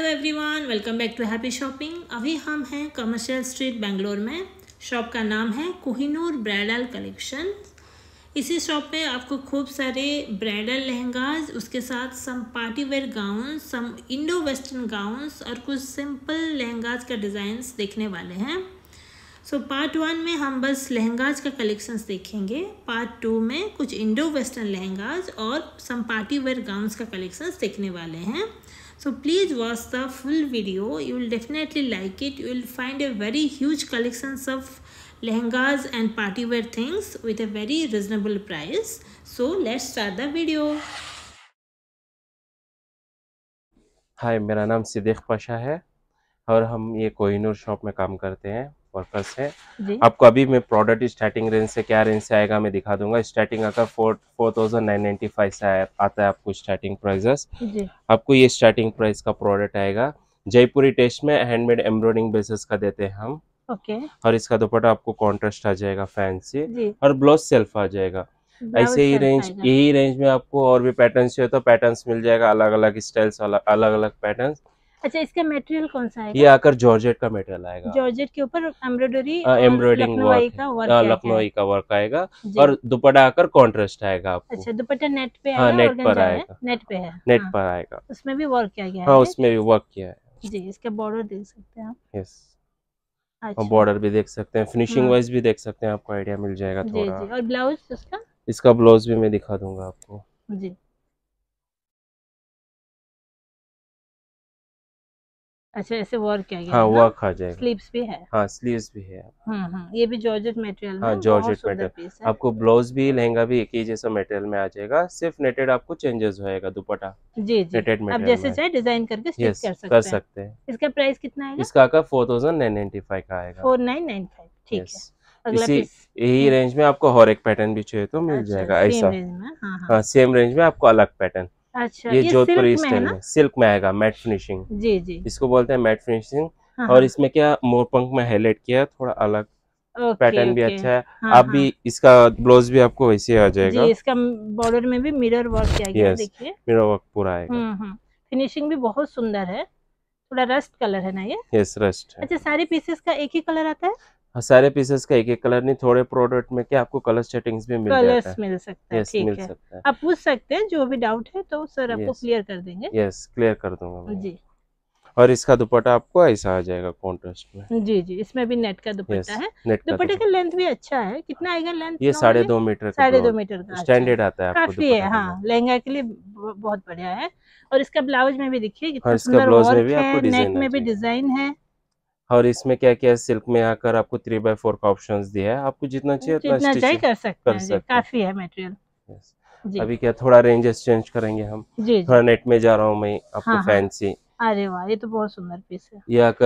Hello everyone, welcome back to happy shopping. अभी हम हैं कमर्शियल स्ट्रीट बेंगलोर में। शॉप का नाम है कोहिनूर ब्राइडल कलेक्शन। इसी शॉप पे आपको खूब सारे ब्राइडल लहंगाज, उसके साथ some party wear gowns, some Indo western gowns और कुछ सिंपल लहंगाज का डिज़ाइंस देखने वाले हैं। सो पार्ट 1 में हम बस लहंगाज का कलेक्शंस देखेंगे। पार्ट 2 में कुछ इंडो वेस्टर्न लहंगाज और सम पार्टी वेयर गाउन्स का कलेक्शंस देखने वाले हैं। So please watch the full video. You will definitely like it. You will find a very huge collections of lehengas and party wear things with a very reasonable price. So let's start the video. हाय, मेरा नाम सिद्दीक पाशा है और हम ये Kohinoor shop में काम करते हैं, वर्कर्स हैं। आपको अभी मैं प्रोडक्ट स्टार्टिंग रेंज से क्या रेंज से आएगा मैं दिखा दूंगा। स्टार्टिंग आकर 4995 से आता है आपको स्टार्टिंग प्राइजेस। आपको ये स्टार्टिंग प्राइस का प्रोडक्ट आएगा। जयपुरी टेस्ट में हैंडमेड एम्ब्रॉयडरिंग बेसिस का देते हैं हम। और इसका दुपट्टा आपको कॉन्ट्रास्ट आ जाएगा फैंसी और ब्लाउज सेल्फ आ जाएगा। ऐसे ही यही रेंज में आपको और भी पैटर्न्स चाहिए तो पैटर्न्स मिल जाएगा, अलग अलग स्टाइल्स, अलग अलग पैटर्न्स। अच्छा, इसका मटेरियल कौन सा है? ये आकर जॉर्जेट का मटेरियल आएगा। जॉर्जेट के ऊपर एम्ब्रॉयडरी लखनऊ का वर्क आएगा और दुपट्टा आकर कॉन्ट्रास्ट आएगा आपको। अच्छा, दुपट्टा नेट पे आएगा? हाँ, नेट पर आएगा। नेट पे है, नेट पर आएगा। उसमें भी वर्क किया गया है। हाँ, उसमें भी वर्क किया है जी। इसका बॉर्डर देख सकते हैं आप। यस, अच्छा। बॉर्डर भी देख सकते हैं, फिनिशिंग वाइज भी देख सकते हैं, आपको आइडिया मिल जाएगा थोड़ा। जी। और ब्लाउज इसका ब्लाउज भी मैं दिखा दूंगा आपको। जी। अच्छा, ऐसे वर्क किया गया है। हाँ, वर्क आ जाएगा। स्लीव्स भी है। हाँ, स्लीव्स भी है। ये भी जॉर्जेट मटेरियल में। हाँ, जॉर्जेट मटेरियल। आपको ब्लाउज भी लहंगा भी एक ही जैसा मटेरियल में आ जाएगा, सिर्फ नेटेड आपको चेंजेस होएगा दुपट्टा। जी। नेटेड मटेरियल आप जैसे चाहे डिजाइन करके स्टिच कर सकते हैं। इसका प्राइस कितना आएगा? इसका का 4995 का आएगा। 4995, ठीक है। इसी यही रेंज में आपको और एक पैटर्न भी चाहिए तो मिल जाएगा ऐसा। हाँ, सेम रेंज में आपको अलग पैटर्न। अच्छा, ये जोधपुरी स्टाइल में सिल्क में आएगा, मैट फिनिशिंग। जी। इसको बोलते हैं मैट फिनिशिंग। और इसमें क्या मोरपंख में हाईलाइट किया है, थोड़ा अलग पैटर्न भी अच्छा है। आप भी इसका ब्लाउज भी आपको वैसे आ जाएगा। जी, इसका बॉर्डर में भी मिरर वर्क किया गया है, देखिए मिरर वर्क पूरा आएगा। फिनिशिंग भी बहुत सुंदर है। थोड़ा रस्ट कलर है ना ये? यस, रस्ट है। अच्छा, सारे पीसेस का एक ही कलर आता है? सारे पीसेस का एक एक कलर नहीं, थोड़े प्रोडक्ट में क्या आपको कलर सेटिंग्स भी मिल जाता है। मिल सकता है। ठीक है, आप पूछ सकते हैं, जो भी डाउट है तो सर आपको क्लियर कर देंगे। यस, क्लियर कर दूंगा जी। और इसका दुपट्टा आपको ऐसा आ जाएगा कॉन्ट्रास्ट में। जी, इसमें भी नेट का दुपट्टा है। दुपट्टे का लेंथ भी अच्छा है। कितना आएगा लेंथ? ये 2.5 मीटर का। 2.5 मीटर का स्टैंडर्ड आता है आपको। काफी है। हाँ, लहंगा के लिए बहुत बढ़िया है। और इसका ब्लाउज में भी देखिए कितना सुंदर वर्क है, नेक में भी डिजाइन है। और इसमें क्या क्या सिल्क में आकर आपको 3/4 का ऑप्शंस दिया है। आपको जितना चाहिए उतना चाहिए कर सकते हैं। काफी है मटेरियल। अभी क्या थोड़ा रेंजेस चेंज करेंगे हम। थोड़ा नेट में जा रहा हूँ मैं आपको। फैंसी। अरे वाह, ये तो बहुत सुंदर पीस है। ये आकर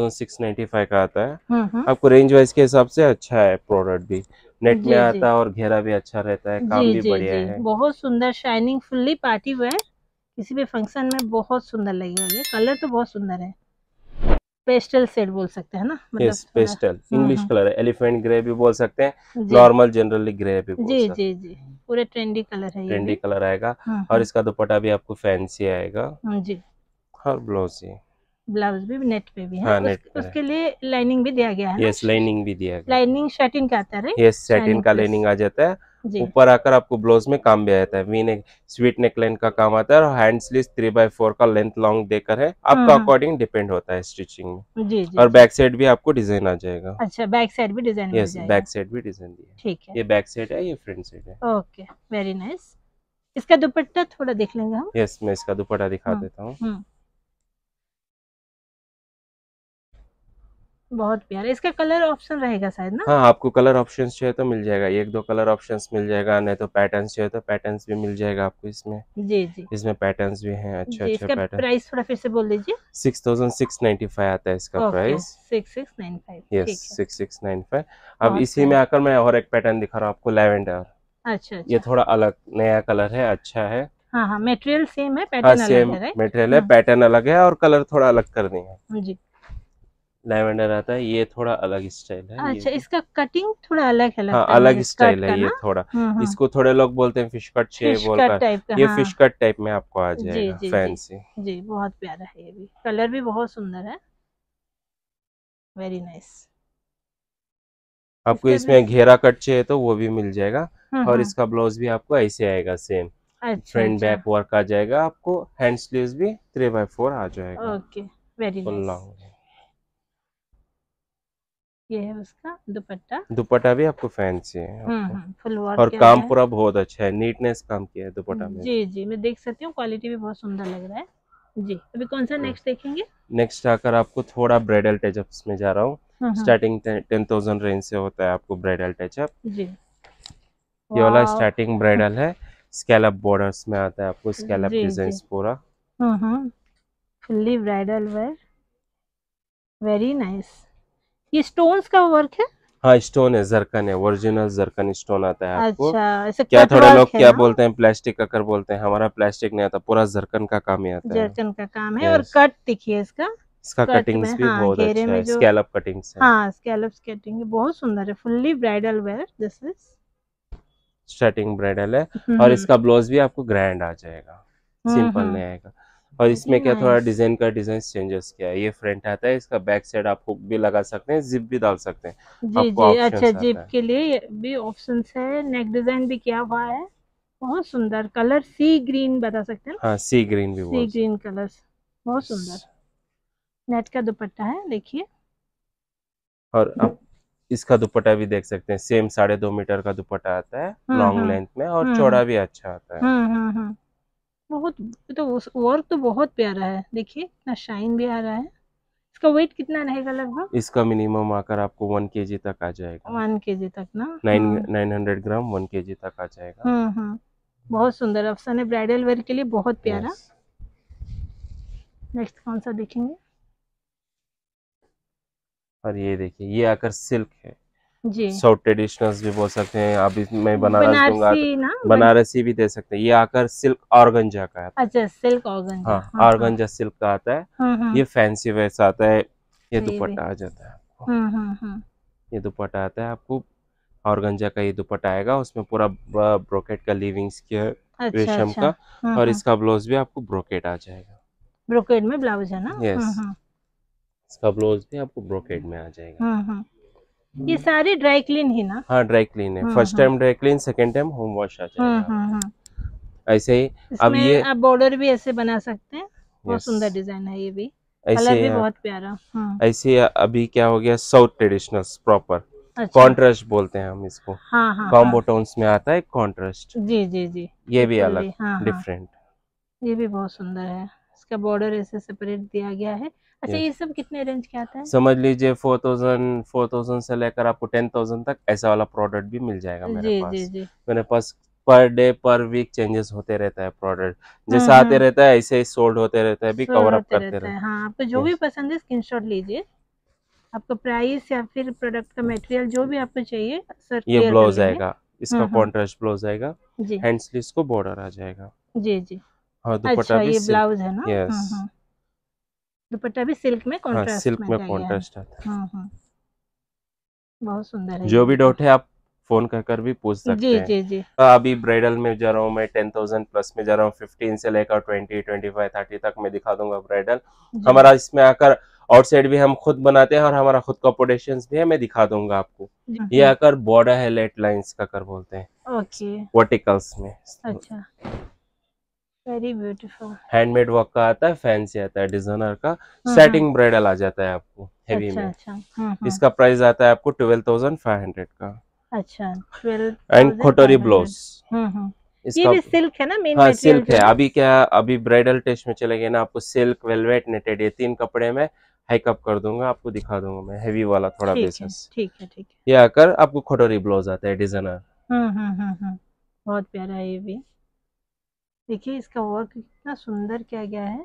6695 का आता है। आपको रेंज वाइज के हिसाब से अच्छा है प्रोडक्ट भी। नेट में आता है और घेरा भी अच्छा रहता है, काम भी बढ़िया है। बहुत सुंदर शाइनिंग, फुल्ली पार्टी वेयर, किसी भी फंक्शन में बहुत सुंदर लगेगा। ये कलर तो बहुत सुंदर है। पेस्टल शेड बोल सकते हैं ना? यस, पेस्टल इंग्लिश कलर है। एलिफेंट ग्रे भी बोल सकते हैं, नॉर्मल जनरली ग्रे भी बोल सकते हैं। जी। पूरे ट्रेंडी कलर है। ट्रेंडी कलर आएगा। और इसका दुपट्टा भी आपको फैंसी आएगा। जी। और ब्लाउज भी नेट पे भी है। हाँ, नेट उसके लिए लाइनिंग भी दिया गया है। यस, लाइनिंग भी दिया गया। लाइनिंग सैटिन का आता है। यस, सैटिन का लाइनिंग आ जाता है। ऊपर आकर आपको ब्लाउज में काम भी आ जाता है। V neck, sweet neck line का काम आता है और हैंड स्लीव 3/4 का लेंथ लॉन्ग देकर है। आपका अकॉर्डिंग डिपेंड होता है स्टिचिंग में। जी। और बैक साइड भी आपको डिजाइन आ जाएगा। अच्छा, बैक साइड भी डिजाइन? यस, बैक साइड भी डिजाइन दिया है। ठीक है, ये बैक साइड है, ये फ्रंट साइड है। Okay, very nice. इसका दुपट्टा थोड़ा देख लेंगे हम। यस, मैं इसका दुपट्टा दिखा देता हूँ। बहुत प्यारा। इसका कलर ऑप्शन रहेगा शायद ना? हाँ, आपको कलर ऑप्शंस चाहिए तो मिल जाएगा, 1-2 कलर ऑप्शंस मिल जाएगा। नहीं तो पैटर्न्स चाहिए तो पैटर्न्स भी मिल जाएगा आपको इसमें। जी। इसमें पैटर्न्स भी हैं, अच्छा पैटर्न। प्राइस थोड़ा फिर से बोल दीजिए। 6695 आता है इसका प्राइस। 6695। यस, 6695। अब इसी में आकर मैं और एक पैटर्न दिखा रहा हूँ आपको, लैवेंडर। अच्छा। ये थोड़ा अलग नया कलर है, अच्छा है। हाँ, मटेरियल सेम है, पैटर्न अलग है। सेम मटेरियल है, पैटर्न अलग है। और कलर थोड़ा अलग कर दिए हैं। जी। ये थोड़ा अलग नया कलर है, अच्छा है। हाँ, सेम मटेरियल है, पैटर्न अलग है। पैटर्न अलग है और कलर थोड़ा अलग कर दिए हैं। पैटर्न अलग है, राइट? लैवेंडर आता है, ये थोड़ा अलग स्टाइल है। अच्छा, इसका कटिंग थोड़ा अलग है हाँ लगता है अलग मुझे, स्टाइल स्कर्ट है का ये ना। थोड़ा। इसको थोड़े लोग बोलते हैं फिश कट चाहिए फिश कट बोलकर, टाइप का, ये हाँ। फिश कट टाइप में आपको आ जी जाएगा जी जी फैंसी। जी, बहुत प्यारा है ये भी, कलर भी बहुत सुंदर है, वेरी नाइस। आपको इसका भी इसमें घेरा कट चाहिए तो वो भी मिल जाएगा। और हम्म। इसका ब्लाउज भी आपको ऐसे आएगा सेम, अच्छा फ्रंट अच्छा, बैक वर्क आ जाएगा आपको, हैंड स्लीव्स भी 3/4 आ जाएगा, okay, very full nice. Long. ये है उसका दुपट्टा। दुपट्टा भी आपको फैंसी है आपको, फुल वर्क और किया काम गया है। पूरा बहुत अच्छा है, नीटनेस काम किया है दुपट्टा में। जी जी, मैं देख सकती हूँ, क्वालिटी भी बहुत सुंदर लग रहा है। जी, अभी कौन सा नेक्स्ट देखेंगे? नेक्स्ट आकर आपको थोड़ा ब्राइडल टचअप्स में जा रहा हूँ। हम्म। स्टार्टिंग 10,000 रेंज से होता है आपको ब्राइडल टचअप। जी, ये वाला वाह। स्टार्टिंग ब्राइडल है, स्कैलप बॉर्डर्स में आता है आपको, स्कैलप जी जी, डिजाइन पूरा। Fully bridal wear, very nice. ये स्टोन्स का वर्क है? हाँ स्टोन है, जरकन है, ओरिजिनल जरकन स्टोन आता है आपको। अच्छा, ऐसे क्या कट थोड़े वर्क लोग है क्या ना? बोलते हैं प्लास्टिक का कर बोलते हैं, हमारा प्लास्टिक नहीं आता, पूरा जरकन का काम ही आता है। जर्कन का काम है, और यस, कट देखिए इसका, इसका कट में, कटिंग्स भी हाँ, बहुत घेरे अच्छा में है, जो, स्कैलप कटिंग्स है। हाँ, स्कैलप स्केटिंग है, बहुत सुंदर है, fully bridal wear this is. Starting bridal है। और हम्म इसका ब्लाउज भी आपको ग्रैंड आ जाएगा, सिंपल नहीं आएगा। और वेरी इसमें क्या थोड़ा नाइस। डिजाइन चेंजेस किया है, ये फ्रंट आता है, इसका बैक साइड आप हुक भी लगा सकते हैं, जिप भी डाल सकते हैं, जी आपको जी, अच्छा, ऑप्शंस आता जिप है। के लिए ये भी ऑप्शंस है, नेक डिजाइन भी किया हुआ है, बहुत सुंदर कलर, सी ग्रीन बता सकते हैं ना, हाँ सी ग्रीन भी सी बोल ग्रीन कलर्स, बहुत सुंदर। सकते। नेट का दुपट्टा है, देखिए। और आप इसका दुपट्टा भी देख सकते हैं, सेम 2.5 मीटर का दुपट्टा आता है लॉन्ग हम्म लेंथ में, और हम्म चौड़ा भी अच्छा आता है। बहुत, ये तो वर्क तो बहुत प्यारा है, देखिए इतना शाइन भी आ रहा है। इसका वेट कितना रहेगा लगभग? इसका मिनिमम आकर आपको 1 kg तक आ जाएगा, 1 kg तक ना? 900 ग्राम 1 kg तक आ जाएगा। बहुत सुंदर ऑप्शन है ब्राइडल वेयर के लिए, बहुत प्यारा। यस, नेक्स्ट कौन सा देखेंगे? और ये देखिए ये आकर सिल्क है, जी, साउथ ट्रेडिशनल्स भी बोल सकते हैं, अभी मैं बनारस दूंगा बनारसी तो ना बनारसी भी दे सकते हैं। ये आकर सिल्क ऑर्गेंजा का आता है। अच्छा, सिल्क ऑर्गेन्जा, हाँ ऑर्गेन्जा सिल्क का आता है, ये फैंसी वैसा आता है। ये ये भी, दुपट्टा आ जाता है आपको, हम्म। ये दुपट्टा आता है आपको, ऑर्गेन्जा का ये दुपट्टा आएगा, उसमें पूरा ब्रोकेट का लीविंग्स किया है, अच्छा रेशम अच्छा, का। और इसका ब्लाउज भी आपको ब्रोकेट आ जाएगा। ब्रोकेड में ब्लाउज है ना? यस, इसका ब्लाउज भी आपको ब्रोकेट में आ जाएगा। ये सारी ड्राई क्लीन ही ना? हाँ ड्राई क्लीन है, first time dry clean, second time home wash आ जाएगा आपको। ऐसे ही अब इसमें ये, आप बॉर्डर भी ऐसे बना सकते हैं, बहुत यस सुंदर डिजाइन है ये भी, ऐसे कलर भी बहुत प्यारा। ऐसे अभी क्या हो गया, साउथ ट्रेडिशनल्स प्रॉपर अच्छा, कॉन्ट्रास्ट बोलते हैं हम इसको, हाँ। कॉम्बो टोन्स में आता है कॉन्ट्रास्ट, जी जी जी, ये ये भी अलग फुल्ली, हाँ, डिफरेंट। ये भी बहुत सुंदर है, इसका बॉर्डर ऐसे सेपरेट दिया गया है। अच्छा, यस, ये सब कितने रेंज के आता है? समझ लीजिए 4,000 से लेकर आपको 10,000 तक ऐसा वाला प्रोडक्ट भी मिल जाएगा मेरे जी जी पास। जी, मेरे पास पर डे पर वीक चेंजेस होते रहता है, प्रोडक्ट जैसा आते रहता है ऐसे ही सोल्ड होते रहता है, भी सोल्ड कवर अप होते करते रहता है, रहते हाँ, आपको जो हैं। भी पसंद है स्क्रीनशॉट लीजिए, आपको प्राइस या फिर प्रोडक्ट का मटेरियल जो भी आपको चाहिए सर ये क्लियर कर ब्लाउज लेंगे। आएगा, इसका कॉन्ट्रास्ट ब्लाउज आएगा, जी हैंड स्लीव्स को बॉर्डर आ जाएगा। जी जी, हाँ दुपट्टा अच्छा, भी ये सिल्क। ब्लाउज है ना? यस, दुपट्टा भी सिल्क में हाँ कॉन्ट्रास्ट सिल्क में में दिया गया है। कॉन्ट्रास्ट आता है। बहुत सुंदर है ये जो भी भी तो। डाउट है आप फोन कर भी पूछ सकते जी हैं। जी जी अभी ब्राइडल में जा रहा हूँ मैं, 10,000 प्लस में जा रहा हूँ, 15 से लेकर 20, 25, 30 तक मैं दिखा दूंगा ब्राइडल। जी, हमारा इसमें आकर आउटसाइड भी हम खुद बनाते हैं, और हमारा खुद का प्रोडक्शंस भी है, मैं दिखा दूंगा आपको। ये आकर बॉर्डर है, लेट लाइंस का कर बोलते हैं, ओके, वर्टिकल्स में। अच्छा, वेरी ब्यूटीफुल। हैंडमेड वर्क का आता है, फैंसी आता है, डिजाइनर का स्टार्टिंग ब्राइडल आ जाता है आपको हेवी अच्छा में। अच्छा, इसका प्राइस आता है आपको 12,500 का। अच्छा, एंड खोटोरी 12,500। ब्लाउज ये इसका, भी सिल्क है ना मेन हाँ मटेरियल सिल्क है। जो है? अभी क्या, अभी ब्राइडल टेस्ट में चले गए ना, आपको सिल्क, वेलवेट, नेटेड, ये 3 कपड़े में हाईकअप कर दूंगा, आपको दिखा दूंगा मैं हेवी वाला थोड़ा ठीक है बेसिस। ठीक है ठीक है। ये आकर आपको खोटोरी ब्लाउज आता है, डिजाइनर। बहुत प्यारा है ये भी, देखिए इसका वर्क कितना सुंदर किया गया है,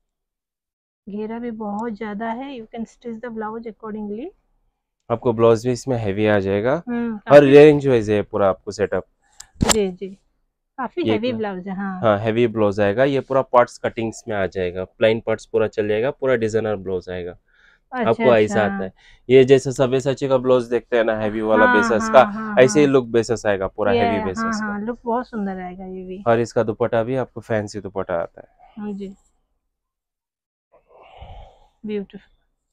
घेरा भी बहुत ज्यादा है, you can stitch the blouse accordingly. आपको ब्लाउज भी इसमें हेवी आ जाएगा, और काफी, रेंज वाइज है पूरा आपको सेटअप। जी जी, काफी ये हैवी ब्लाउज है, हाँ। हाँ हेवी ब्लाउज आएगा, ये पूरा पार्ट्स कटिंग्स में आ जाएगा, प्लेन पार्ट्स पूरा चल जाएगा, पूरा डिजाइनर ब्लाउज आएगा। आपको ऐसा आता है। ये जैसे सब्यसाची का ब्लाउज देखते हैं ना, हैवी वाला बेसस का, ऐसे ही लुक बेसस आएगा, पूरा हैवी बेसस का। लुक बहुत सुंदर आएगा ये भी। और इसका दुपट्टा भी आपको फैंसी दुपट्टा आता है जी, ब्यूटीफुल,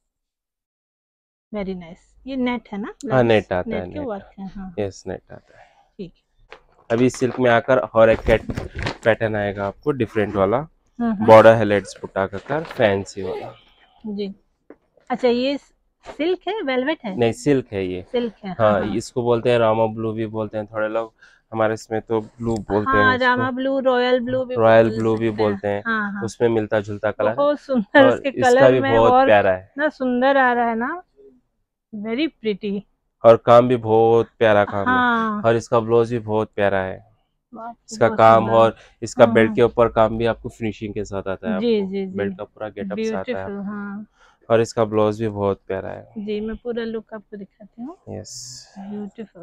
वेरी नाइस। ये नेट है ना? हाँ, नेट आता है, नेट के वर्क है। हाँ, यस, नेट आता है। ठीक। अभी सिल्क में आकर और एक कैट पैटर्न आएगा आपको, डिफरेंट वाला, बॉर्डर है लेट्स बुट्टा का कर, फैंसी वाला जी। अच्छा, ये सिल्क है, वेलवेट है? नहीं, सिल्क है ये, सिल्क है। हाँ, इसको बोलते हैं रामा ब्लू भी बोलते हैं थोड़े लोग, हमारे इसमें तो ब्लू बोलते हैं इसको। रामा ब्लू, रॉयल ब्लू भी बोलते हैं। उसमें मिलता जुलता कलर, बहुत सुंदर। और उसके इसका कलर भी में बहुत और प्यारा है ना, सुंदर आ रहा है ना, वेरी प्रिटी। और काम भी बहुत प्यारा काम है, और इसका ब्लाउज भी बहुत प्यारा है। इसका काम और इसका बेल्ट के ऊपर काम भी आपको फिनिशिंग के साथ आता है। जी, बेल्ट का पूरा गेटअप से आता है। हाँ। और इसका ब्लाउज भी बहुत प्यारा है। जी, मैं पूरा लुक आपको दिखाती हूँ। Yes, beautiful,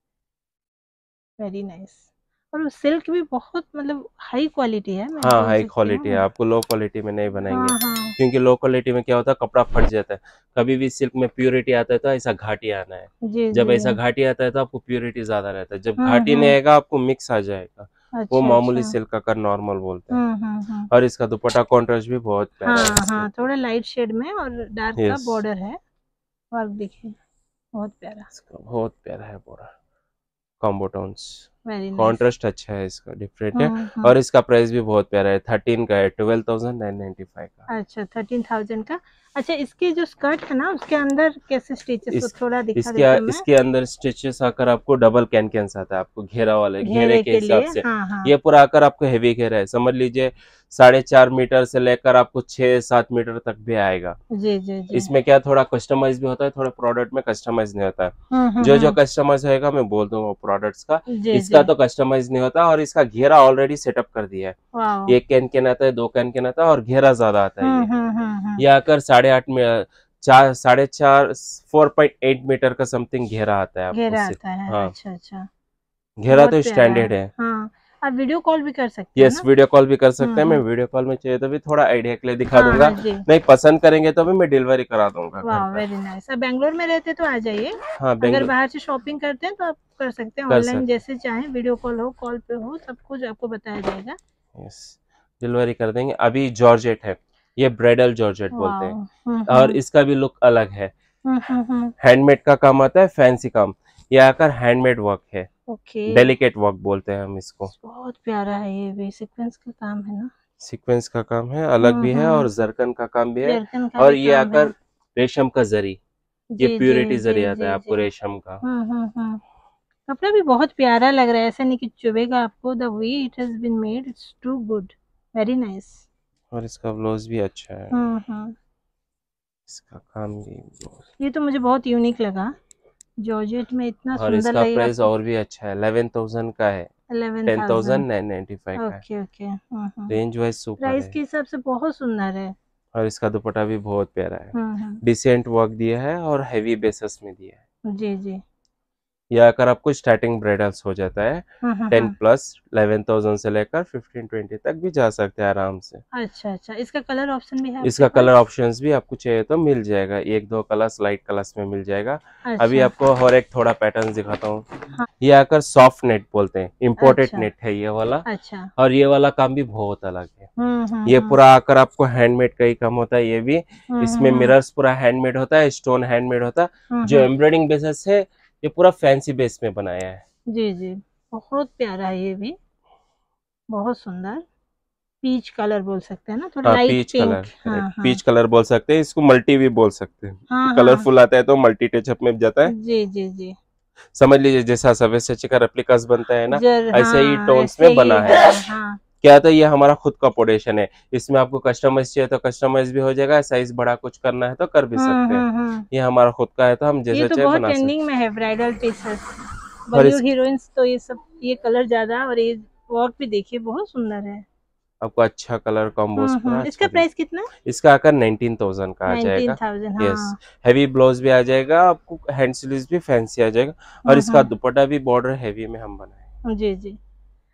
very nice. और सिल्क भी बहुत मतलब हाई क्वालिटी है। हाँ, हाई क्वालिटी है, आपको लो क्वालिटी में नहीं बनाएंगे। क्योंकि लो क्वालिटी में क्या होता है, कपड़ा फट जाता है। कभी भी सिल्क में प्योरिटी आता है तो ऐसा घाटी आना है। जब ऐसा घाटी आता है तो आपको प्योरिटी ज्यादा रहता है। जब घाटी नहीं आएगा आपको मिक्स आ जाएगा। वो मामूली सिल्क का नॉर्मल बोलते हैं। और इसका दुपट्टा कॉन्ट्रास्ट भी बहुत प्यारा है। थोड़ा लाइट शेड में और डार्क का बॉर्डर है। वर्क देखिए, बहुत प्यारा, बहुत प्यारा है पूरा कॉम्बो टोन्स। कॉन्ट्रास्ट अच्छा है इसका, डिफरेंट है। और इसका प्राइस भी बहुत प्यारा है, 13 का है, 12,995 का। अच्छा, 13,000 का। अच्छा, इसके जो स्कर्ट है ना, उसके अंदर कैसे स्टिचेस थोड़ा दिखा देता हूं मैं। इसके अंदर स्टिचेस आकर आपको डबल कैन आता है, आपको घेरा वाले घेरे के हिसाब से। ये पूरा आकर आपको हेवी घेरा है, समझ लीजिए 4.5 मीटर से लेकर आपको 6-7 मीटर तक भी आएगा। जी। इसमें क्या थोड़ा कस्टमाइज भी होता है, थोड़ा प्रोडक्ट में कस्टमाइज नहीं होता है। जो कस्टमाइज होगा मैं बोल दूंगा प्रोडक्ट्स का। इसका तो कस्टमाइज नहीं होता, और इसका घेरा ऑलरेडी सेटअप कर दिया है। 1 कैन आता है, 2 कैन आता है, और घेरा ज्यादा आता है। ये आकर 8.5 में 4.8 मीटर का समथिंग घेरा आता है आपको। हाँ, अच्छा, घेरा तो स्टैंडर्ड है। आप वीडियो कॉल भी कर सकते हैं। यस, वीडियो कॉल भी कर सकते हैं। मैं वीडियो कॉल में चाहिए तो भी थोड़ा आइडिया के लिए दिखा दूंगा। नहीं पसंद करेंगे तो भी मैं डिलीवरी करा दूंगा। वाह, वेरी नाइस। आप बेंगलोर में रहते तो आ जाइए। हाँ, अगर बाहर से शॉपिंग करते हैं तो आप कर सकते हैं, ऑनलाइन जैसे चाहें, वीडियो कॉल हो, कॉल पे हो, सब कुछ आपको बताया जाएगा। यस, डिलीवरी कर देंगे। अभी जॉर्जेट है, ये ब्राइडल जॉर्जेट बोलते हैं, और इसका भी लुक अलग है। हैंडमेड का काम आता है, फैंसी काम। ये आकर हैंडमेड वर्क है, डेलिकेट वर्क बोलते हैं हम इसको। बहुत प्यारा है, ये भी सीक्वेंस का काम है ना। सीक्वेंस का काम है, अलग भी है, और जरकन का काम भी है। और ये आकर रेशम का जरी, ये प्योरिटी जरी आता है आपको रेशम का। कपड़ा भी बहुत प्यारा लग रहा है, ऐसा नहीं कि चुभेगा आपको। The way it has been made, it's too good, very nice. और इसका ब्लाउज भी अच्छा है। इसका काम भी, ये तो मुझे बहुत यूनिक लगा, जॉर्जेट में इतना सुंदर लगेगा। और इसका प्राइस और भी अच्छा है, 11,000 का है, 10,995 का है। ओके। रेंज वाइज सुपर है, प्राइस के हिसाब से बहुत सुंदर है। और इसका दुपट्टा भी बहुत प्यारा है, डिसेंट वर्क दिया है और हेवी बेसिस में दिया है। जी। यह अगर आपको स्टार्टिंग ब्राइडल्स हो जाता है 10+, 11,000 से लेकर 15-20 तक भी जा सकते हैं आराम से। अच्छा, इसका कलर ऑप्शन भी है? इसका कलर ऑप्शंस भी आपको चाहिए तो मिल जाएगा, 1-2 कलर्स लाइट कलर्स में मिल जाएगा। अभी आपको और एक थोड़ा पैटर्न दिखाता हूँ। ये आकर सॉफ्ट नेट बोलते हैं, इम्पोर्टेड नेट है ये वाला। और ये वाला काम भी बहुत अलग है। ये पूरा आकर आपको हैंडमेड का ही काम होता है। ये भी इसमें मिरर्स पूरा हैंडमेड होता है, स्टोन हैंडमेड होता है। जो एम्ब्रॉयडिंग बेसिस है, ये पूरा फैंसी बेस में बनाया है। जी, बहुत प्यारा है, ये भी बहुत सुंदर। पीच कलर बोल सकते हैं ना, थोड़ा light peach colour. Peach colour बोल सकते हैं इसको, मल्टी भी बोल सकते हैं। कलरफुल आता है तो मल्टी टचअप में जाता है। जी। समझ लीजिए जैसा सव्यसाची का रेप्लिकास बनता है ना, ऐसे ही टोन्स में बना है। क्या तो ये हमारा खुद का प्रोडक्शन है, इसमें आपको कस्टमाइज चाहिए तो कस्टमाइज भी हो जाएगा, साइज बड़ा कुछ करना है तो कर भी सकते हैं। ये हमारा खुद का है तो हम जैसे चाहे बना सकते हैं। ट्रेंडिंग में है ब्राइडल पीसेस, बॉलीवुड हीरोइंस तो ये सब, ये कलर ज्यादा, और ये वर्क भी देखिए बहुत सुंदर है। आपको अच्छा कलर कॉम्बोस पूरा। इसका प्राइस कितना? इसका आकर 19,000 का आ जाएगा। 19,000। यस, हेवी ब्लाउज भी आ जाएगा आपको, हैंड स्लीव्स भी फैंसी आ जाएगा, और इसका दुपट्टा भी बॉर्डर हेवी में हम बनाए। जी।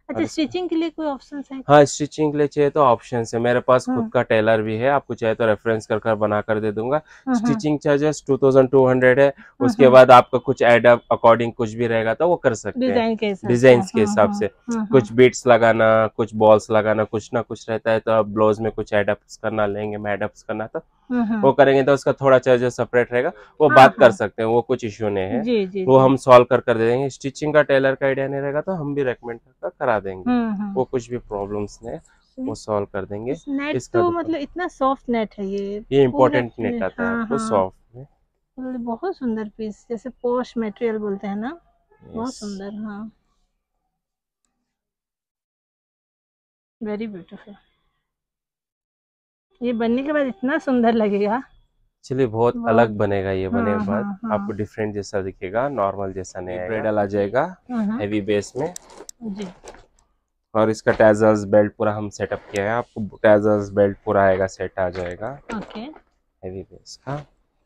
अच्छा, स्टिचिंग के लिए कोई ऑप्शन है? हाँ, स्टिचिंग के लिए चाहिए तो ऑप्शन है, मेरे पास खुद का टेलर भी है, आपको चाहे तो रेफरेंस कर बना कर दे दूंगा। स्टिचिंग चार्जेस 2200 है, उसके बाद आपका कुछ एड अप अकॉर्डिंग कुछ भी रहेगा तो वो कर सकते हैं, डिजाइन के हिसाब से। कुछ बीट्स लगाना, कुछ बॉल्स लगाना, कुछ ना कुछ रहता है, तो आप ब्लाउज में कुछ एडअप्स करना लेंगे, मैं एडअप्स करना तो वो करेंगे, तो उसका थोड़ा चार्जेस सेपरेट रहेगा, वो बात कर सकते हैं, वो कुछ इश्यू नहीं है। जी, वो हम सॉल्व कर दे देंगे। स्टिचिंग का टेलर का आइडिया नहीं रहेगा तो हम भी रेकमेंड कर करा देंगे, वो कुछ भी प्रॉब्लम्स नहीं, वो सॉल्व कर देंगे। नेट तो मतलब इतना सॉफ्ट नेट है, ये इम्पोर्टेंट नेट आता है आपको सॉफ्ट में। बहुत सुंदर पीस, जैसे पॉश मटेरियल बोलते हैं ना, बहुत सुंदर। हाँ, वेरी ब्यूटीफुल। ये बनने के बाद इतना सुंदर लगेगा, चलिए बहुत अलग बनेगा ये बनने के बाद। आपको डिफरेंट जैसा दिखेगा, नॉर्मल जैसा नहीं आएगा। ब्राइडल आ जाएगा हेवी बेस में जी। और इसका टैजल्स बेल्ट पूरा हम सेटअप किया है, आपको टैजल्स बेल्ट पूरा आएगा, सेट आ जाएगा। ओके, हेवी बेस का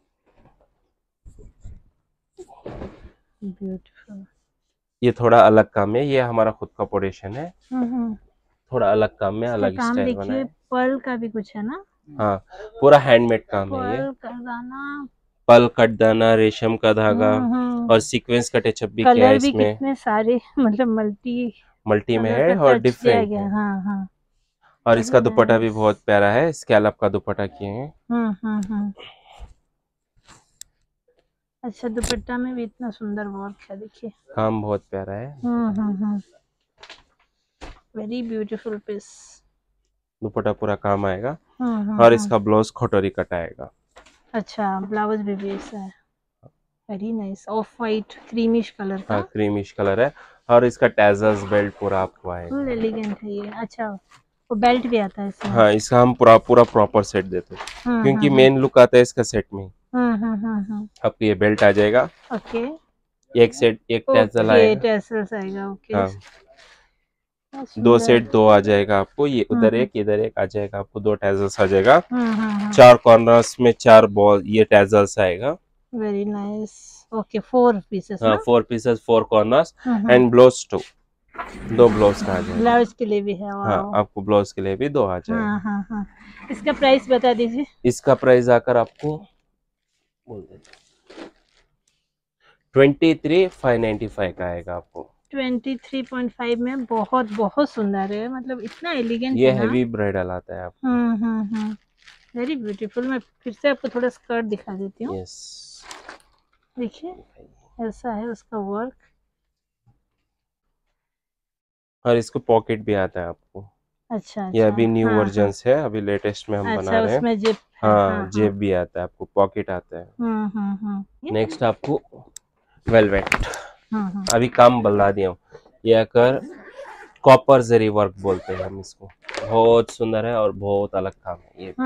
ब्यूटीफुल। ये थोड़ा अलग काम है, ये हमारा खुद का प्रोडक्शन है, थोड़ा अलग काम में अलग स्टाइल बना है। पर्ल का भी कुछ है ना? हाँ, पूरा हैंडमेड काम है ये। पल कट दाना, रेशम का धागा और सीक्वेंस का टचअप भी किया है इसमें। कितने सारे मतलब मल्टी में है और डिफरेंट है। हाँ। और इसका दुपट्टा भी बहुत प्यारा है, स्कैलप का दुपट्टा किए हैं। अच्छा, दुपट्टा में भी इतना सुंदर वर्क है, देखिए काम बहुत प्यारा है। Very beautiful piece. दुपट्टा पूरा काम आएगा और इसका ब्लाउज खटोरी कट आएगा। अच्छा, ब्लाउज भी ऐसा है, very nice, off white creamish colour का। हाँ, क्रीमिश कलर है और इसका टैजल्स बेल्ट पूरा आपको आएगा, फुल एलिगेंट है ये। अच्छा, वो बेल्ट भी आता है इसमें? हाँ, इसका हम पूरा प्रॉपर सेट देते हैं, क्योंकि मेन लुक आता है इसका सेट में। आपको ये बेल्ट आ जाएगा, ओके, एक सेट एक टैसल आएगा, टैसल्स आएगा, ओके। हाँ, 2 सेट 2 आ जाएगा आपको, ये उधर एक इधर एक आ जाएगा, आपको 2 टैजल्स आ जाएगा। 4 कॉर्नर्स में 4 बॉल ये टैजल्स आएगा। Very nice, okay, 4 pieces. हाँ, 4 pieces 4 corners and blouse 2 blouse का आ जाएगा। ब्लाउज के लिए भी है? हाँ, आपको ब्लाउज के लिए भी 2 आ जाएगा। हाँ। इसका प्राइस बता दीजिए। इसका प्राइस आकर आपको बोल देते 23,595 का आएगा आपको। 23.5 में बहुत सुंदर है, मतलब इतना एलिगेंट ये है ना? हेवी ब्राइडल आता है आपको। Very beautiful. मैं फिर से आपको थोड़ा स्कर्ट दिखा देती हूँ। यस, देखिए ऐसा है उसका वर्क, और इसको पॉकेट भी आता है आपको। अच्छा, ये अभी न्यू वर्जन है, अभी लेटेस्ट में हम बना रहे हैं। उसमें जेब, हाँ, जेब भी आता है आपको, पॉकेट आता है। नेक्स्ट आपको वेलवेट, अभी काम बता दिया हूँ। ये आकर कॉपर जरी वर्क बोलते हैं हम इसको, बहुत सुंदर है और बहुत अलग काम है ये।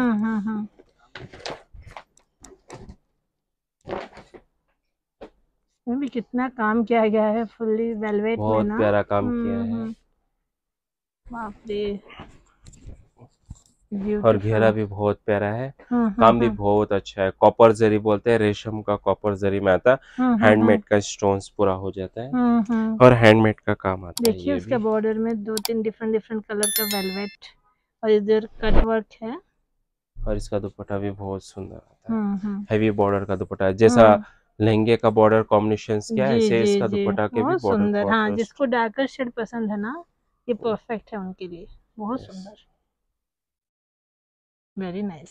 भी कितना काम किया गया है, फुल्ली वेलवेट में बहुत ना, प्यारा काम किया है। बाप रे, और घेरा भी बहुत प्यारा है, काम भी बहुत अच्छा है। कॉपर जरी बोलते हैं, रेशम का कॉपर जरी में आता है, हैंडमेड का स्टोन्स पूरा हो जाता है और हैंडमेड का काम आता है। देखिए उसका बॉर्डर में 2-3 डिफरेंट कलर का वेलवेट और इधर कट वर्क है, और इसका दुपट्टा भी बहुत सुंदर आता है, हेवी बॉर्डर का दुपट्टा है। जैसा लहंगे का बॉर्डर कॉम्बिनेशन क्या है, ऐसे इसका दुपट्टा के भी बॉर्डर सुंदर। हाँ, जिसको डार्कर शेड पसंद है ना, ये परफेक्ट है उनके लिए, बहुत सुंदर, वेरी नाइस।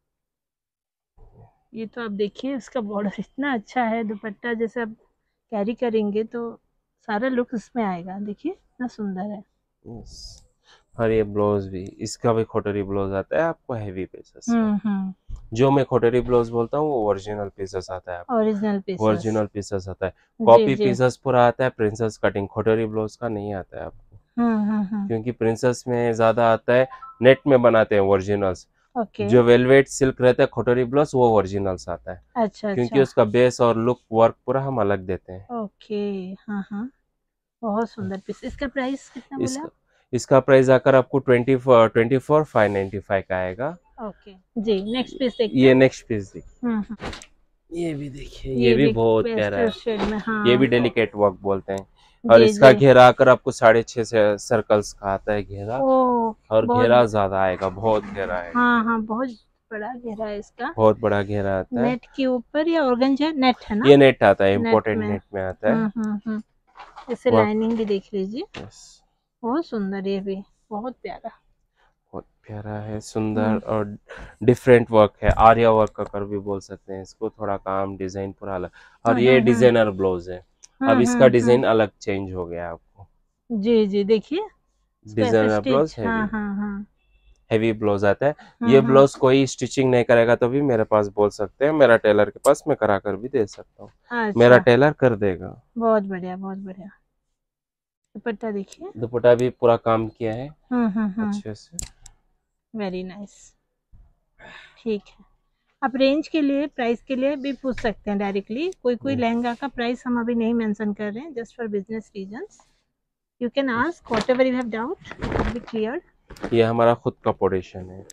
ये तो आप देखिए इसका बॉर्डर इतना अच्छा है, दुपट्टा जैसे आप कैरी करेंगे तो सारा लुक इसमें आएगा, देखिए इतना सुंदर है। और ये ब्लाउज भी, इसका भी खोटरी ब्लाउज आता है आपको, हेवी पीसेस। जो मैं खोटरी ब्लाउज बोलता हूँ वो ओरिजिनल पीसेस आता है, ओरिजिनल पीसेस आता है। कॉपी पीसेस पूरा आता है, प्रिंसेस कटिंग खोटरी ब्लाउज का नहीं आता है आपको, क्योंकि प्रिंसेस में ज्यादा आता है, नेट में बनाते हैं ओरिजिनल्स। जो वेलवेट सिल्क रहता है खोटरी ब्लाउज वो ओरिजिनल्स आता है। अच्छा, क्योंकि उसका बेस और लुक वर्क पूरा हम अलग देते हैं। ओके, हाँ, बहुत सुंदर पीस। इसका प्राइस कितना बोला? इसका प्राइस आकर आपको 24,595 का आएगा। ओके जी, नेक्स्ट पीस देखिए। ये नेक्स्ट पीस देखिए, ये भी देखिए, ये भी बहुत प्यारा है। ये भी डेलिकेट वर्क बोलते हैं, और इसका घेरा आकर आपको 6.5 सर्कल्स का आता है घेरा। और घेरा ज्यादा आएगा, बहुत घेरा है। हाँ हाँ, बहुत बड़ा घेरा है इसका, बहुत बड़ा घेरा आता है। नेट के ऊपर या ऑर्गेन्जा नेट है ना? ये नेट आता है, इम्पोर्टेड नेट में आता है। इसे लाइनिंग भी देख लीजिए, बहुत सुंदर, ये भी बहुत प्यारा, बहुत प्यारा है, सुंदर और डिफरेंट वर्क है। आर्या वर्क का कर भी बोल सकते हैं इसको, थोड़ा काम डिजाइन पूरा अलग। और ये डिजाइनर ब्लाउज है, अब इसका डिजाइन अलग चेंज हो गया आपको। जी जी, देखिए डिजाइनर ब्लाउज हैवी ब्लाउज आता है। ये ब्लाउज कोई स्टिचिंग नहीं करेगा तो भी मेरे पास बोल सकते हैं, मेरा टेलर के पास, मैं करा कर भी दे सकता हूँ। अच्छा। मेरा टेलर कर देगा। बहुत बढ़िया, बहुत बढ़िया। दुपट्टा देखिए, दुपट्टा भी पूरा काम किया है अच्छे से, वेरी नाइस। ठीक है, आप रेंज के लिए, प्राइस के लिए भी पूछ सकते हैं डायरेक्टली। कोई लहंगा का प्राइस हम अभी नहीं मेंशन कर रहे हैं, just for business reasons. You can ask whatever you have doubt, will be clear. ये हमारा खुद का प्रोडक्शन है।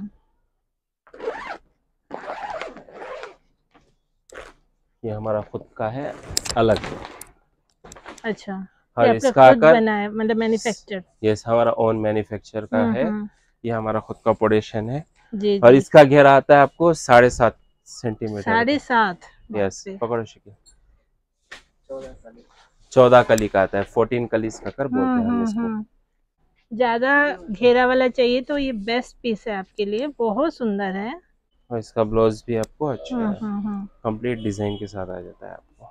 ये हमारा खुद का है, अलग है। अच्छा, और इसका बना है, मतलब मैन्युफैक्चर? यस, हमारा ओन मैन्युफैक्चर का है। ये हमारा खुद का प्रोडक्शन है। जी, और इसका घेरा आता है आपको 7.5 सेंटीमीटर। 7.5? यस, पकड़ो शिकी। 14 कली का आता है, 14 कली का कर बोलते हैं हम इसको। ज्यादा घेरा वाला चाहिए तो ये बेस्ट पीस है आपके लिए, बहुत सुंदर है। और इसका ब्लाउज भी आपको अच्छा है, कंप्लीट डिजाइन के साथ आ जाता है आपको।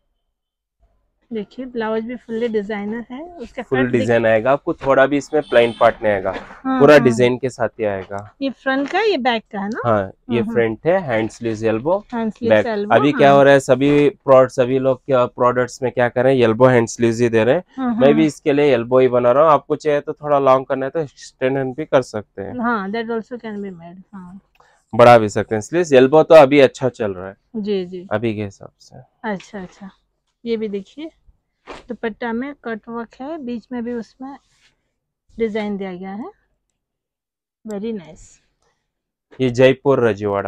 देखिए ब्लाउज भी फुल्ली डिजाइनर है, उसका फुल डिजाइन आएगा आपको, थोड़ा भी इसमें प्लेन पार्ट नहीं आएगा, पूरा डिजाइन के साथ ही आएगा। ये फ्रंट का, ये बैक का है ना? हाँ, ये फ्रंट है, हैंड स्लीव एल्बो बैक। अभी क्या हो रहा है, सभी लोग क्या प्रोडक्ट्स में क्या कर रहे हैं, एल्बो हैंड स्लीव ही दे रहे हैं। मैं भी इसके लिए एल्बो ही बना रहा हूँ। आपको चाहिए तो थोड़ा लॉन्ग करना है तो एक्सटेंड भी कर सकते हैं। हाँ, that also can be made. हाँ, बढ़ा भी सकते हैं स्लीव। एल्बो तो अभी अच्छा चल रहा है जी जी, अभी के हिसाब से। अच्छा अच्छा, ये भी देखिए, दुपट्टा में कट वर्क है, बीच में भी उसमें डिजाइन दिया गया है, वेरी नाइस। ये जयपुर रजवाड़ा,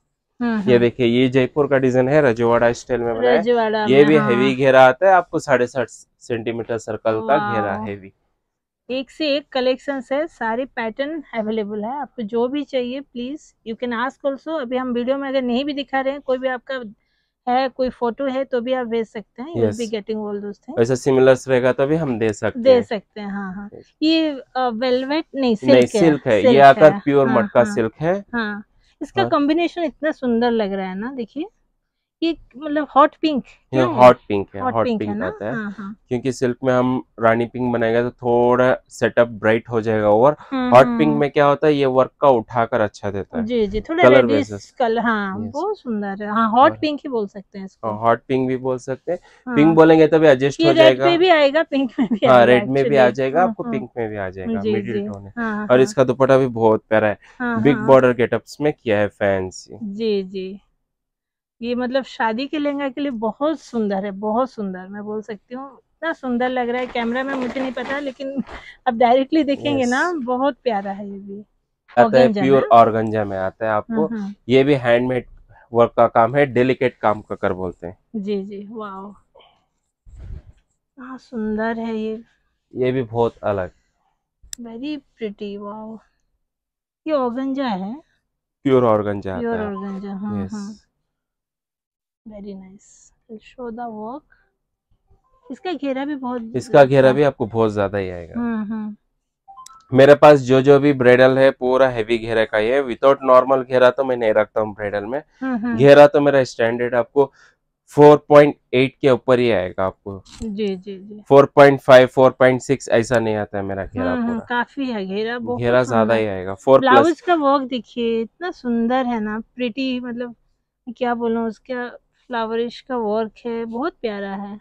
ये देखिए, ये जयपुर का डिजाइन है, रजवाड़ा स्टाइल में बनाया है। ये भी हेवी घेरा आता है आपको, 7.5 सेंटीमीटर सर्कल का घेरा हेवी। एक से एक कलेक्शन है, सारे पैटर्न अवेलेबल है। आपको जो भी चाहिए please you can ask also. अभी हम वीडियो में अगर नहीं भी दिखा रहे हैं, कोई भी आपका है, कोई फोटो है तो भी आप भेज सकते हैं। You will be getting all those things. ऐसा सिमिलर्स रहेगा तो भी हम दे सकते हैं। हाँ हाँ, ये वेलवेट नहीं, सिल्क है। ये आकर प्योर मटका सिल्क है। हाँ, इसका कॉम्बिनेशन इतना सुंदर लग रहा है ना, देखिए ये मतलब हॉट पिंक, हॉट पिंक है, हॉट पिंक आता है। क्योंकि सिल्क में हम रानी पिंक बनाएंगे तो थोड़ा सेटअप ब्राइट हो जाएगा। और हॉट पिंक में क्या होता है, ये वर्क का उठाकर अच्छा देता है। जी जी, थोड़ा रेडिश कलर। हाँ, बहुत सुंदर है। हाँ, हॉट पिंक ही बोल सकते हैं इसको। हॉट पिंक भी बोल सकते हैं। पिंक बोलेंगे तो भी एडजस्ट हो जाएगा। रेड में भी आएगा, पिंक में भी आएगा। रेड में भी आ जाएगा आपको, पिंक में भी आ जाएगा, मिडिल टोन है। और इसका दुपट्टा भी बहुत प्यारा है, बिग बॉर्डर गेटअप्स में किया है, फैंसी। जी जी, ये मतलब शादी के लहंगा के लिए बहुत सुंदर है, बहुत सुंदर, मैं बोल सकती हूँ। इतना सुंदर लग रहा है, कैमरा में मुझे नहीं पता, लेकिन अब डायरेक्टली देखेंगे ना, बहुत प्यारा है। ये भी आता है प्योर ऑर्गेन्जा में आता है आपको। ये भी हैंडमेड वर्क का काम है, डेलिकेट काम का कर बोलते हैं। जी जी, वाओ, हाँ सुंदर है ये भी बहुत अलग, वेरी प्रिटी। वाओ, ये ऑर्गेन्जा है, प्योर ऑर्गेन्जा, प्योर ऑर्गेन्जा। हाँ हाँ, very nice. Show the work. इसका घेरा भी बहुत, इसका घेरा भी आपको बहुत ज्यादा ही आएगा। मेरे पास जो भी ब्राइडल है पूरा हेवी घेरा का ही है। विदाउट नॉर्मल घेरा तो मैं नहीं रखता हूँ ब्राइडल में। घेरा तो मेरा स्टैंडर्ड आपको 4.8 के ऊपर ही आएगा आपको। जी जी जी, 4.5 4.6 ऐसा नहीं आता है मेरा घेरा पूरा। काफी है घेरा, घेरा ज्यादा ही आएगा। ब्लाउज का वर्क देखिए, इतना सुंदर है ना, प्रिटी, मतलब क्या बोलूं, उसका फ्लावरिश का वर्क है, बहुत प्यारा है।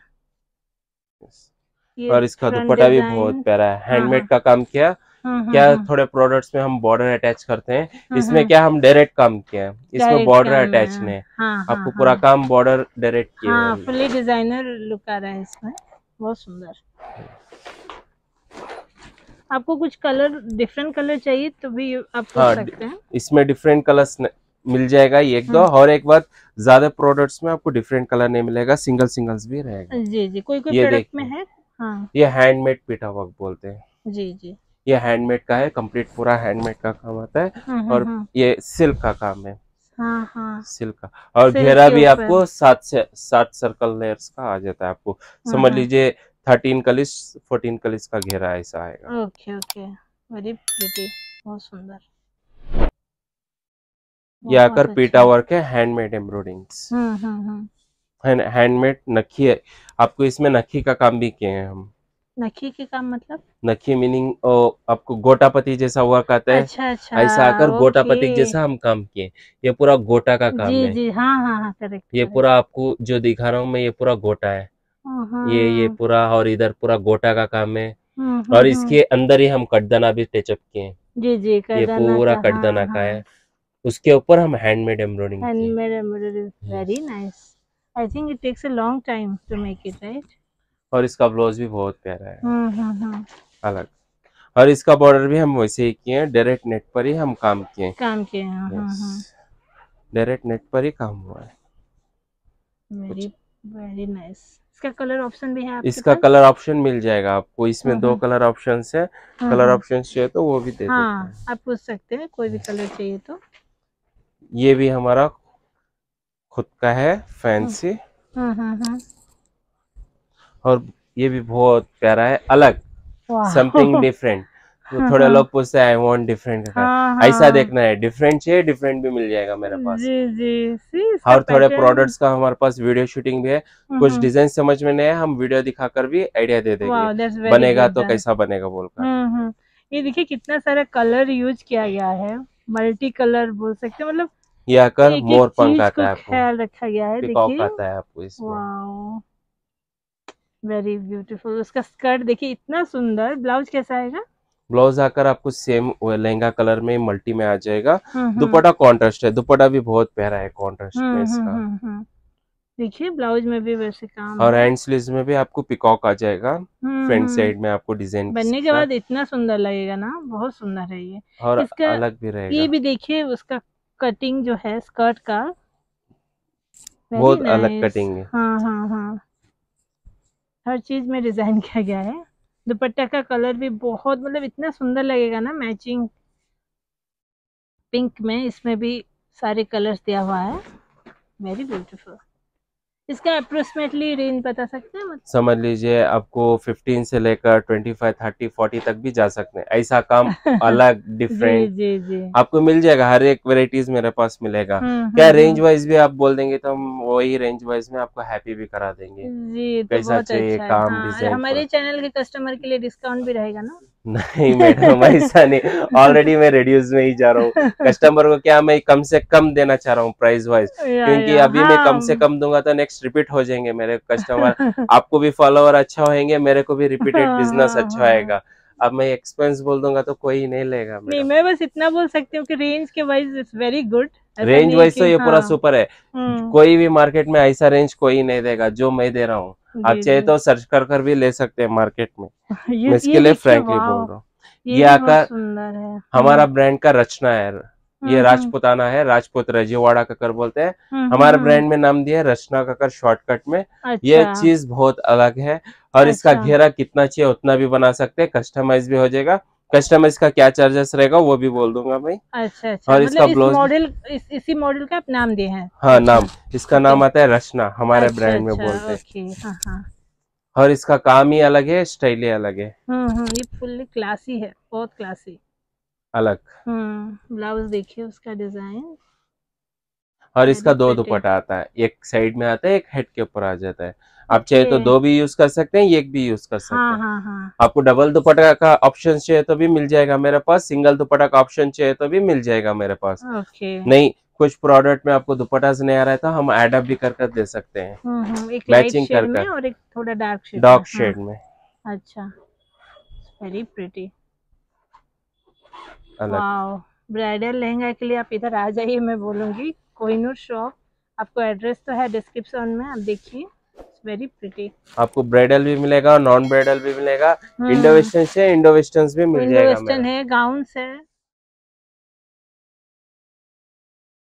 और इसका दुपट्टा भी बहुत प्यारा है, हैंडमेड का काम किया। क्या थोड़े प्रोडक्ट्स में हम बॉर्डर अटैच करते हैं, इसमें क्या हम डायरेक्ट काम किया है, इसमें बॉर्डर अटैच नहीं। आपको पूरा काम बॉर्डर डायरेक्ट किया है। फुली डिजाइनर लुक आ रहा है इसमें, बहुत सुंदर। आपको कुछ कलर, डिफरेंट कलर चाहिए तो भी आप कर सकते हैं। इसमें डिफरेंट कलर्स मिल जाएगा एक दो, और एक बात, ज्यादा प्रोडक्ट्स में आपको डिफरेंट कलर नहीं मिलेगा, सिंगल्स भी रहेगा। जी जी, कोई प्रोडक्ट में है। हाँ। ये हैंडमेड पीटा वर्क बोलते हैं। जी जी। ये हैंडमेड का है, कंप्लीट पूरा हैंडमेड का काम आता है। और ये सिल्क का काम है। हाँ हाँ। सिल्क का। और घेरा भी आपको 7 सर्कल लेयर्स का आ जाता है आपको। समझ लीजिए 13 कलिस 14 कलिस का घेरा ऐसा आएगा। ओके ओके, वेरी प्रिटी, बहुत सुंदर। ये आकर पीटा वर्क है, हैंडमेड एम्ब्रॉयडिंग्स। हैंडमेड नखी है, आपको इसमें नखी का काम भी किए हैं हम। नखी के काम मतलब? नखी मीनिंग आपको गोटापति जैसा वर्क आता है। अच्छा अच्छा, ऐसा आकर गोटापति जैसा हम काम किए। ये पूरा गोटा का काम है। जी हाँ हाँ हाँ, करेक्ट। ये पूरा आपको जो दिखा रहा हूँ मैं, ये पूरा गोटा है। ये पूरा, और इधर पूरा गोटा का काम है। और इसके अंदर ही हम कटदाना भी टचअप किए हैं। जी जी, ये पूरा कटदाना का है। उसके ऊपर हम handmade embroidering, handmade embroidery, very nice. I think it takes a long time to make it, right? और इसका ब्लाउज भी बहुत प्यारा है, अलग। और इसका बॉर्डर भी हम वैसे ही किए हैं, डायरेक्ट नेट पर ही हम काम किए हैं। डायरेक्ट नेट पर ही काम हुआ है। Very very nice. इसका कलर ऑप्शन भी है आपके इसका पास? कलर ऑप्शन मिल जाएगा आपको। इसमें 2 कलर ऑप्शन है। कलर ऑप्शन चाहिए तो वो भी दे देते हैं। आप पूछ सकते हैं, कोई भी कलर चाहिए तो। ये भी हमारा खुद का है, फैंसी। और ये भी बहुत प्यारा है, अलग, समथिंग डिफरेंट। तो थोड़े लोग पूछते हैं आई वांट डिफरेंट का। ऐसा देखना है, डिफरेंट चाहिए, डिफरेंट भी मिल जाएगा मेरे पास। जी जी। और थोड़े प्रोडक्ट्स का हमारे पास वीडियो शूटिंग भी है। कुछ डिजाइन समझ में नहीं है, हम वीडियो दिखाकर भी आइडिया दे देंगे, बनेगा तो कैसा बनेगा बोलकर। ये देखिए कितना सारा कलर यूज किया गया है, मल्टी कलर बोल सकते हैं। मतलब ये आकर मोर पंख आता है आपको, ख्याल रखा गया है। देखिए आता है आपको इसमें। Very beautiful. उसका स्कर्ट देखिए इतना सुंदर। ब्लाउज कैसा आएगा? ब्लाउज आकर आपको सेम लहंगा कलर में मल्टी में आ जाएगा। दुपट्टा कॉन्ट्रास्ट है, दुपट्टा भी बहुत प्यारा है कॉन्ट्रास्ट में इसका। देखिए ब्लाउज में भी वैसे काम और हैंड स्लीव्स में भी आपको पिकॉक आ जाएगा। फ्रंट साइड में आपको डिजाइन बनने के बाद इतना सुंदर लगेगा ना, बहुत सुंदर है ये। और इसका अलग भी रहेगा। ये भी देखिए उसका कटिंग जो है स्कर्ट का, बहुत अलग कटिंग है। हाँ, हर चीज में डिजाइन किया गया है। दुपट्टा का कलर भी बहुत, मतलब इतना सुंदर लगेगा ना, मैचिंग पिंक में इसमें भी सारे कलर्स दिया हुआ है। Very beautiful. इसका अप्रोक्सीमेटली रेंज बता सकते हैं? समझ लीजिए आपको 15 से लेकर 25, 30, 40 तक भी जा सकते हैं। ऐसा काम अलग डिफरेंट जी। आपको मिल जाएगा। हर एक वेराइटीज मेरे पास मिलेगा। क्या रेंज वाइज भी आप बोल देंगे तो हम वही रेंज वाइज में आपको हैप्पी भी करा देंगे जी। तो कैसा चाहिए अच्छा काम, डिजाइन। हमारे चैनल के कस्टमर के लिए डिस्काउंट भी रहेगा ना? नहीं मैडम, ऐसा नहीं। ऑलरेडी मैं रिड्यूस में ही जा रहा हूँ। कस्टमर को क्या मैं कम से कम देना चाह रहा हूँ प्राइस वाइज, क्योंकि अभी मैं कम से कम दूंगा तो नेक्स्ट रिपीट हो जाएंगे मेरे कस्टमर। आपको भी फॉलोअर अच्छा होंगे, मेरे को भी रिपीटेड बिजनेस अच्छा आएगा। अब मैं एक्सपेंस बोल दूंगा तो कोई नहीं लेगा। नहीं, मैं बस इतना बोल सकती हूँ कि रेंज के wise it's very good. Range wise तो ये पूरा सुपर है। कोई भी मार्केट में ऐसा रेंज कोई नहीं देगा जो मैं दे रहा हूँ। आप चाहे तो सर्च कर भी ले सकते हैं मार्केट में। मैं इसके लिए फ्रैंकली बोल रहा हूँ। ये आकर सुंदर है। हमारा ब्रांड का रचना है। ये राजपुताना है, राजपूत रजीवाड़ा ककर बोलते हैं। हमारे ब्रांड में नाम दिया है रचना ककर शॉर्टकट में। ये चीज बहुत अलग है। और इसका घेरा कितना चाहिए उतना भी बना सकते हैं, कस्टमाइज भी हो जाएगा। कस्टमाइज का क्या चार्जेस रहेगा वो भी बोल दूंगा मैं। अच्छा। और इसका ब्लाउज इसी मॉडल का आप नाम दिए हैं? हाँ, नाम इसका नाम आता है रचना, हमारे ब्रांड में बोलते हैं। और इसका काम ही अलग है, स्टाइल ही अलग है। ये फुल्ली क्लासी है, बहुत क्लासी, अलग। ब्लाउज देखिए उसका डिजाइन। और इसका 2 दुपट्टा आता है, एक साइड में आता है, एक हेड के ऊपर आ जाता है। आप चाहे तो 2 भी यूज कर सकते हैं, एक भी यूज कर सकते हैं। आपको डबल दुपट्टा का ऑप्शन चाहिए तो भी मिल जाएगा मेरे पास, सिंगल दुपट्टा का ऑप्शन चाहिए तो भी मिल जाएगा मेरे पास। नहीं, कुछ प्रोडक्ट में आपको दुपट्टा नहीं आ रहा है तो हम एड अप भी कर दे सकते हैं, एक मैचिंग कर और एक थोड़ा डार्क शेड में। अच्छा, very pretty. Wow, bridal lehenga के लिए आप इधर आ जाइए, मैं बोलूंगी कोहिनूर शॉप। आपको एड्रेस तो है डिस्क्रिप्शन में, आप देखिए। Very pretty. आपको ब्राइडल भी मिलेगा, नॉन ब्राइडल भी मिलेगा। इंडो वेस्टर्न से इंडो वेस्टर्न भी मिल जाएगा। वेस्टर्न है, गाउन्स है,